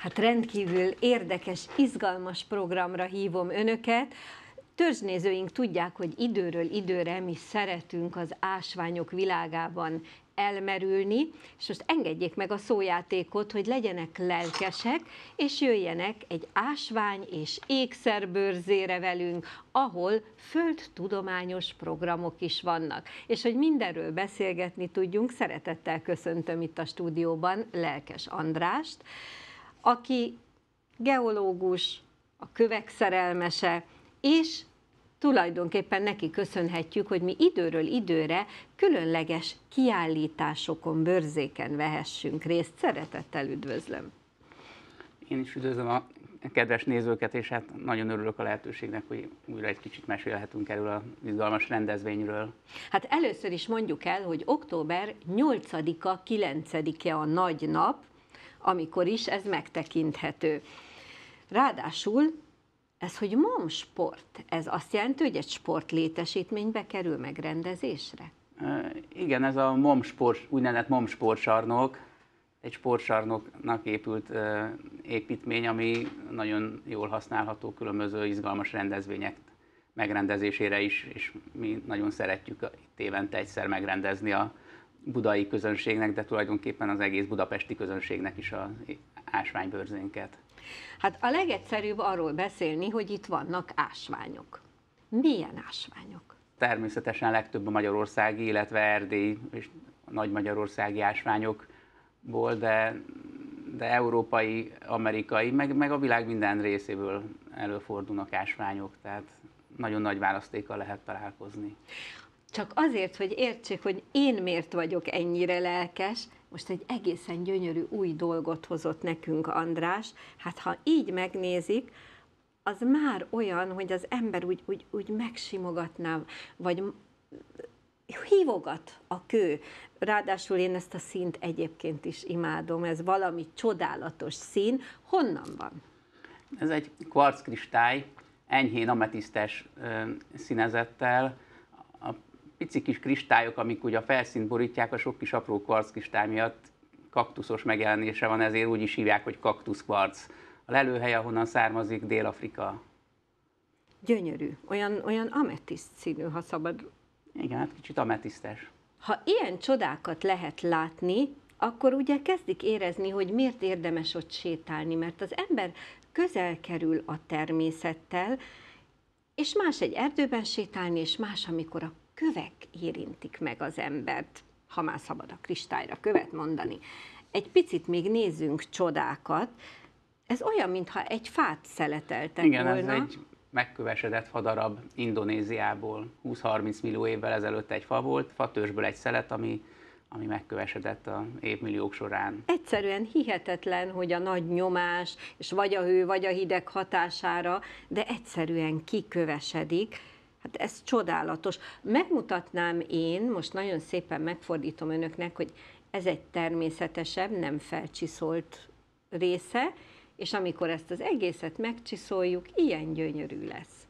Hát rendkívül érdekes, izgalmas programra hívom önöket. Törzsnézőink tudják, hogy időről időre mi szeretünk az ásványok világában elmerülni, és most engedjék meg a szójátékot, hogy legyenek lelkesek, és jöjjenek egy ásvány és ékszerbőrzére velünk, ahol földtudományos programok is vannak. És hogy mindenről beszélgetni tudjunk, szeretettel köszöntöm itt a stúdióban Lelkes Andrást, aki geológus, a kövek szerelmese, és tulajdonképpen neki köszönhetjük, hogy mi időről időre különleges kiállításokon, bőrzéken vehessünk részt. Szeretettel üdvözlöm! Én is üdvözlöm a kedves nézőket, és hát nagyon örülök a lehetőségnek, hogy újra egy kicsit mesélhetünk erről az izgalmas rendezvényről. Hát először is mondjuk el, hogy október 8-a, 9-e a nagy nap, amikor is ez megtekinthető. Ráadásul ez, hogy momsport, ez azt jelenti, hogy egy sportlétesítménybe kerül megrendezésre? Igen, ez a momsport, úgynevezett momsportcsarnok, egy sportcsarnoknak épült építmény, ami nagyon jól használható különböző izgalmas rendezvények megrendezésére is, és mi nagyon szeretjük itt évente egyszer megrendezni a budai közönségnek, de tulajdonképpen az egész budapesti közönségnek is az ásványbőrzénket. Hát a legegyszerűbb arról beszélni, hogy itt vannak ásványok. Milyen ásványok? Természetesen legtöbb a magyarországi, illetve erdélyi és nagy magyarországi ásványokból, de európai, amerikai, meg a világ minden részéből előfordulnak ásványok, tehát nagyon nagy választékkal lehet találkozni. Csak azért, hogy értsék, hogy én miért vagyok ennyire lelkes, most egy egészen gyönyörű új dolgot hozott nekünk András. Hát ha így megnézik, az már olyan, hogy az ember úgy megsimogatná, vagy hívogat a kő. Ráadásul én ezt a színt egyébként is imádom, ez valami csodálatos szín. Honnan van? Ez egy kvarckristály, enyhén ametisztes színezettel. A pici kis kristályok, amik ugye a felszínt borítják, a sok kis apró kvarckristály miatt kaktuszos megjelenése van, ezért úgy is hívják, hogy kaktuszkvarc. A lelőhely, ahonnan származik, Dél-Afrika. Gyönyörű, olyan ametiszt színű, ha szabad. Igen, hát kicsit ametisztes. Ha ilyen csodákat lehet látni, akkor ugye kezdik érezni, hogy miért érdemes ott sétálni, mert az ember közel kerül a természettel, és más egy erdőben sétálni, és más, amikor a kövek érintik meg az embert, ha már szabad a kristályra követ mondani. Egy picit még nézzünk csodákat. Ez olyan, mintha egy fát szeleteltek volna. volna. Igen, ez egy megkövesedett fadarab Indonéziából. 20-30 millió évvel ezelőtt egy fa volt, fatörzsből egy szelet, ami megkövesedett a évmilliók során. Egyszerűen hihetetlen, hogy a nagy nyomás, és vagy a hő, vagy a hideg hatására, de egyszerűen kikövesedik. Hát ez csodálatos. Megmutatnám én, most nagyon szépen megfordítom önöknek, hogy ez egy természetesebb, nem felcsiszolt része, és amikor ezt az egészet megcsiszoljuk, ilyen gyönyörű lesz.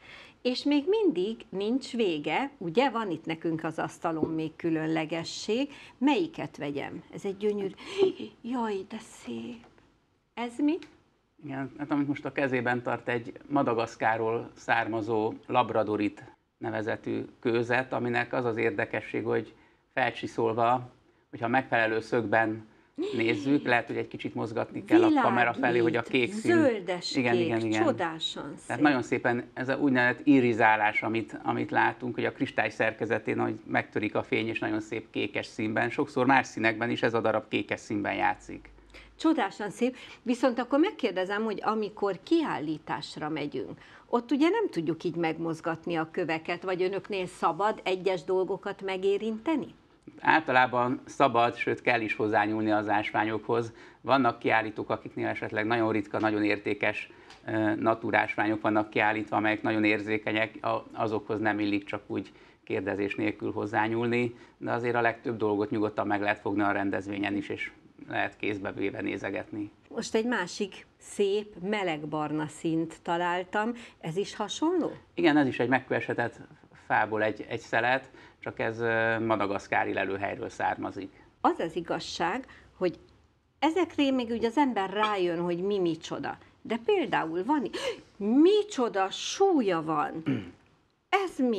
És még mindig nincs vége, ugye van itt nekünk az asztalon még különlegesség. Melyiket vegyem? Ez egy gyönyörű... Jaj, de szép! Ez mi? Igen, hát amit most a kezében tart, egy Madagaszkárról származó labradorit nevezetű kőzet, aminek az az érdekesség, hogy felcsiszolva, hogyha megfelelő szögben nézzük, lehet, hogy egy kicsit mozgatni kell a kamera felé, hogy a kék szín... Zöldes kék, csodásan szép. Tehát nagyon szépen ez a úgynevezett irizálás, amit látunk, hogy a kristály szerkezetén, hogy megtörik a fény, és nagyon szép kékes színben. Sokszor más színekben is ez a darab kékes színben játszik. Csodásan szép, viszont akkor megkérdezem, hogy amikor kiállításra megyünk, ott ugye nem tudjuk így megmozgatni a köveket, vagy önöknél szabad egyes dolgokat megérinteni? Általában szabad, sőt kell is hozzányúlni az ásványokhoz. Vannak kiállítók, akiknél esetleg nagyon ritka, nagyon értékes naturásványok vannak kiállítva, amelyek nagyon érzékenyek, azokhoz nem illik csak úgy kérdezés nélkül hozzányúlni, de azért a legtöbb dolgot nyugodtan meg lehet fogni a rendezvényen is, és lehet kézbe véve nézegetni. Most egy másik szép, melegbarna színt találtam, ez is hasonló? Igen, ez is egy megkövesedett fából egy szelet, csak ez madagaszkári lelőhelyről származik. Az az igazság, hogy ezekre még ugye az ember rájön, hogy mi micsoda. De például van, micsoda súlya van. Ez mi?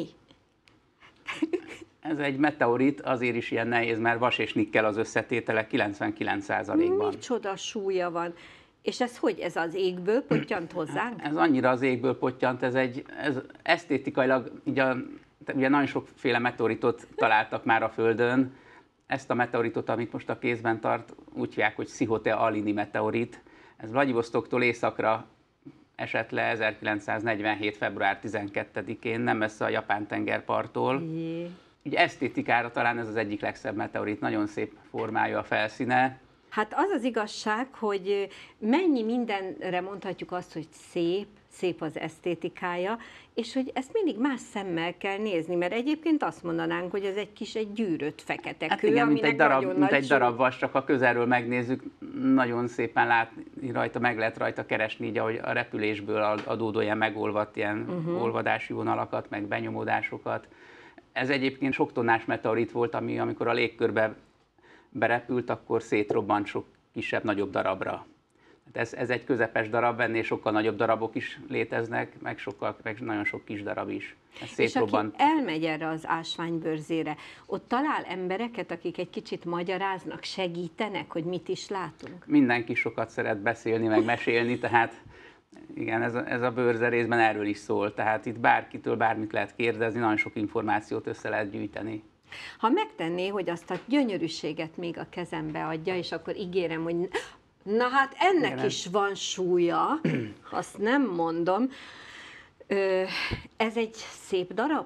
Ez egy meteorit, azért is ilyen nehéz, mert vas és nikkel az összetétele 99%-ban. Micsoda súlya van. És ez hogy? Ez az égből pottyant hozzánk? Ez annyira az égből pottyant, ez esztétikailag, ugye nagyon sokféle meteoritot találtak már a Földön. Ezt a meteoritot, amit most a kézben tart, úgy hívják, hogy Szihote-Alini meteorit. Ez Vladivostoktól északra esett le 1947. február 12-én, nem messze a Japán tengerparttól. Így esztétikára talán ez az egyik legszebb meteorit, nagyon szép formája a felszíne. Hát az az igazság, hogy mennyi mindenre mondhatjuk azt, hogy szép az esztétikája, és hogy ezt mindig más szemmel kell nézni, mert egyébként azt mondanánk, hogy ez egy gyűrött fekete kő, igen, aminek mint egy darab vas, csak ha közelről megnézzük, nagyon szépen látni rajta, meg lehet rajta keresni, így ahogy a repülésből adódó ilyen megolvadt ilyen olvadási vonalakat, meg benyomódásokat. Ez egyébként sok tonnás meteorit volt, ami amikor a légkörbe berepült, akkor szétrobbant sok kisebb-nagyobb darabra. Ez egy közepes darab, ennél sokkal nagyobb darabok is léteznek, meg nagyon sok kis darab is. És aki elmegy erre az ásványbőrzére, ott talál embereket, akik egy kicsit magyaráznak, segítenek, hogy mit is látunk? Mindenki sokat szeret beszélni, meg mesélni, tehát igen, ez a bőrze részben erről is szól. Tehát itt bárkitől bármit lehet kérdezni, nagyon sok információt össze lehet gyűjteni. Ha megtenné, hogy azt a gyönyörűséget még a kezembe adja, és akkor ígérem, hogy na hát ennek igen, is van súlya, azt nem mondom. Ez egy szép darab?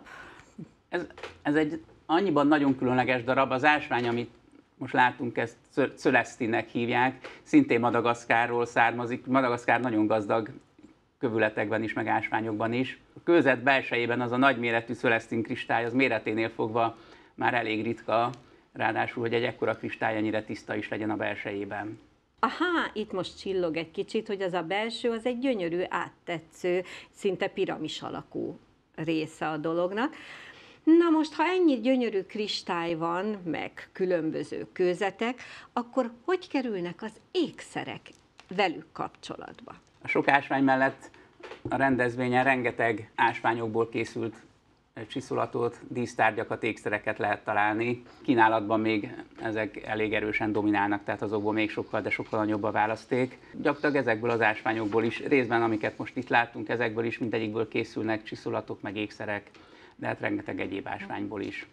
Ez egy annyiban nagyon különleges darab. Az ásvány, amit most látunk, ezt Cölesztinek hívják, szintén Madagaszkárról származik. Madagaszkár nagyon gazdag kövületekben is, meg ásványokban is. A kőzet belsejében az a nagyméretű Cölesztin kristály, az méreténél fogva már elég ritka, ráadásul, hogy egy ekkora kristály ennyire tiszta is legyen a belsejében. Aha, itt most csillog egy kicsit, hogy az a belső, az egy gyönyörű, áttetsző, szinte piramis alakú része a dolognak. Na most, ha ennyi gyönyörű kristály van, meg különböző kőzetek, akkor hogy kerülnek az ékszerek velük kapcsolatba? A sok ásvány mellett a rendezvényen rengeteg ásványokból készült csiszolatot, dísztárgyakat, ékszereket lehet találni. Kínálatban még ezek elég erősen dominálnak, tehát azokból még sokkal, de sokkal nagyobb a választék. Gyakorlatilag ezekből az ásványokból is, részben amiket most itt láttunk, ezekből is mindegyikből készülnek csiszolatok, meg ékszerek, de hát rengeteg egyéb ásványból is.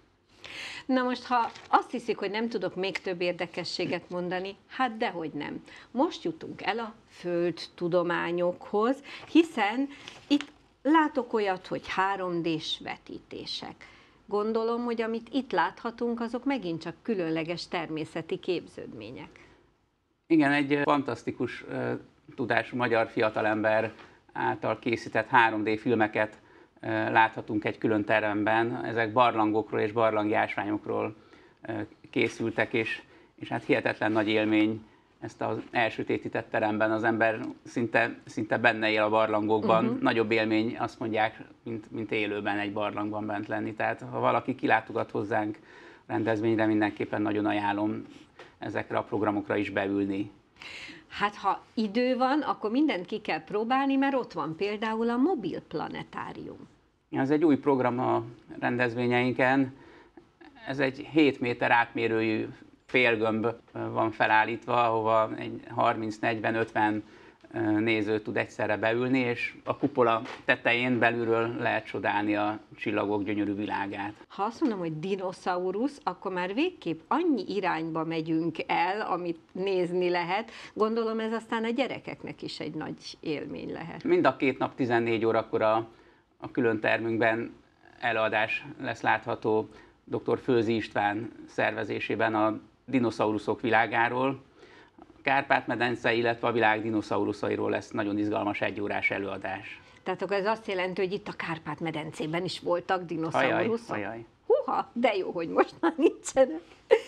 Na most, ha azt hiszik, hogy nem tudok még több érdekességet mondani, hát dehogy nem. Most jutunk el a földtudományokhoz, hiszen itt látok olyat, hogy 3D-s vetítések. Gondolom, hogy amit itt láthatunk, azok megint csak különleges természeti képződmények. Igen, egy fantasztikus tudású magyar fiatalember által készített 3D filmeket láthatunk egy külön teremben. Ezek barlangokról és barlangi ásványokról készültek, és hát hihetetlen nagy élmény ezt az elsötétített teremben. Az ember szinte benne él a barlangokban. Nagyobb élmény, azt mondják, mint élőben egy barlangban bent lenni. Tehát ha valaki kilátogat hozzánk rendezvényre, mindenképpen nagyon ajánlom ezekre a programokra is beülni. Hát ha idő van, akkor mindent ki kell próbálni, mert ott van például a mobil planetárium. Ez egy új program a rendezvényeinken. Ez egy 7 méter átmérőjű félgömb van felállítva, ahova egy 30-40-50 néző tud egyszerre beülni, és a kupola tetején belülről lehet csodálni a csillagok gyönyörű világát. Ha azt mondom, hogy dinoszaurusz, akkor már végképp annyi irányba megyünk el, amit nézni lehet. Gondolom ez aztán a gyerekeknek is egy nagy élmény lehet. Mind a 2 nap 14 órakor a külön termünkben előadás lesz látható dr. Főzi István szervezésében a dinoszauruszok világáról. Kárpát-medence, illetve a világ dinoszauruszairól lesz nagyon izgalmas egyórás előadás. Tehát akkor ez azt jelenti, hogy itt a Kárpát-medencében is voltak dinoszauruszok? Ajaj. Húha, de jó, hogy most már nincsenek.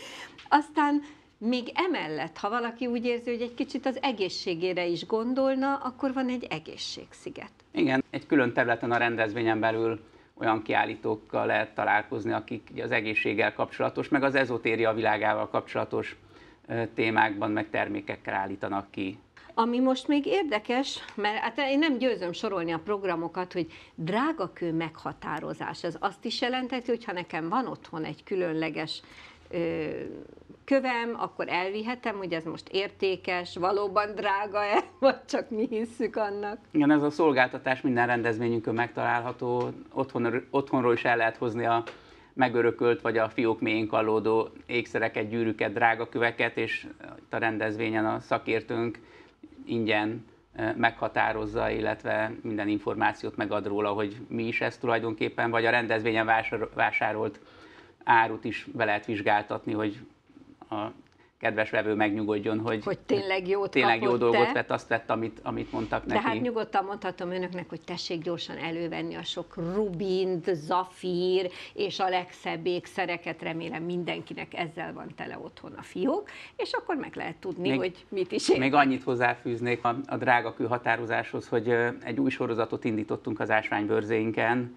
Aztán még emellett, ha valaki úgy érzi, hogy egy kicsit az egészségére is gondolna, akkor van egy egészségsziget. Igen, egy külön területen a rendezvényen belül olyan kiállítókkal lehet találkozni, akik az egészséggel kapcsolatos, meg az ezotéria világával kapcsolatos témákban, meg termékekkel állítanak ki. Ami most még érdekes, mert hát én nem győzöm sorolni a programokat, hogy drágakő meghatározás. Ez azt is jelenteti, hogy ha nekem van otthon egy különleges kövem, akkor elvihetem, hogy ez most értékes, valóban drága-e, vagy csak mi hisszük annak. Igen, ez a szolgáltatás minden rendezvényünkön megtalálható, otthonról is el lehet hozni a megörökölt vagy a fiók mélyén kallódó ékszereket, gyűrűket, drágaköveket, és a rendezvényen a szakértőnk ingyen meghatározza, illetve minden információt megad róla, hogy mi is ez tulajdonképpen, vagy a rendezvényen vásárolt árut is be lehet vizsgáltatni, hogy a kedves vevő megnyugodjon, hogy tényleg jó dolgot vett, azt vett, amit mondtak neki. De hát nyugodtan mondhatom önöknek, hogy tessék gyorsan elővenni a sok rubint, zafír és a legszebb ékszereket, remélem mindenkinek ezzel van tele otthon a fiók, és akkor meg lehet tudni, hogy mit is ér. Még annyit hozzáfűznék a drágakő határozáshoz, hogy egy új sorozatot indítottunk az ásványbőrzéinken,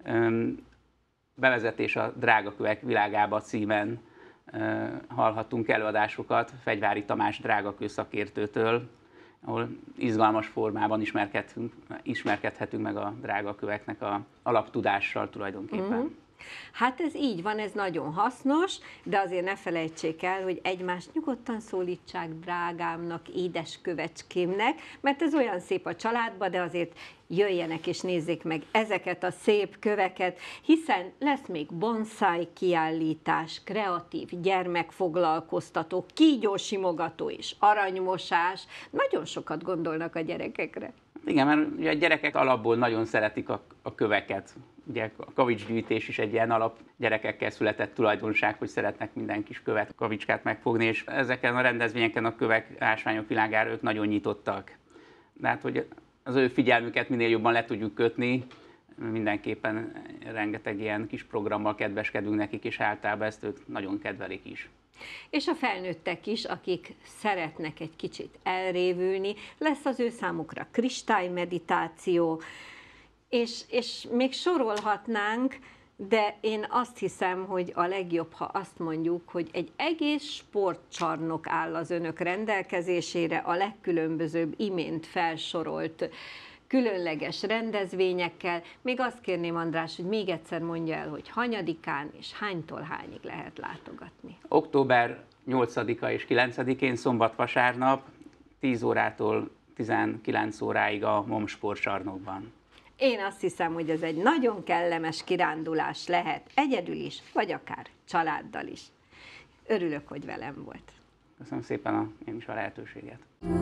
Bevezetés a drágakövek világába címen hallhattunk előadásokat Fegyvári Tamás drágakő szakértőtől, ahol izgalmas formában ismerkedhetünk meg a drágaköveknek a alaptudással tulajdonképpen. Hát ez így van, ez nagyon hasznos, de azért ne felejtsék el, hogy egymást nyugodtan szólítsák drágámnak, édes kövecskémnek, mert ez olyan szép a családba, de azért jöjjenek és nézzék meg ezeket a szép köveket, hiszen lesz még bonszáj kiállítás, kreatív gyermekfoglalkoztató, kígyósimogató és aranymosás. Nagyon sokat gondolnak a gyerekekre. Igen, mert ugye a gyerekek alapból nagyon szeretik a köveket. Ugye a kavicsgyűjtés is egy ilyen alap gyerekekkel született tulajdonság, hogy szeretnek minden kis követ, kavicskát megfogni, és ezeken a rendezvényeken a kövek, ásványok világára ők nagyon nyitottak. De hát, hogy az ő figyelmüket minél jobban le tudjuk kötni, mindenképpen rengeteg ilyen kis programmal kedveskedünk nekik, és általában ezt ők nagyon kedvelik is. És a felnőttek is, akik szeretnek egy kicsit elrévülni, lesz az ő számukra kristálymeditáció, és még sorolhatnánk, de én azt hiszem, hogy a legjobb, ha azt mondjuk, hogy egy egész sportcsarnok áll az önök rendelkezésére, a legkülönbözőbb imént felsorolt különleges rendezvényekkel. Még azt kérném, András, hogy még egyszer mondja el, hogy hanyadikán és hánytól hányig lehet látogatni. Október 8-a és 9-én, szombat-vasárnap, 10 órától 19 óráig a MOM sportcsarnokban. Én azt hiszem, hogy ez egy nagyon kellemes kirándulás lehet, egyedül is, vagy akár családdal is. Örülök, hogy velem volt. Köszönöm szépen én is a lehetőséget.